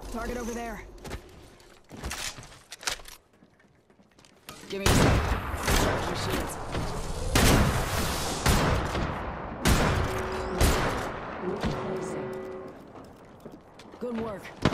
Target over there. Give me a sec. Charge your shields. Good work.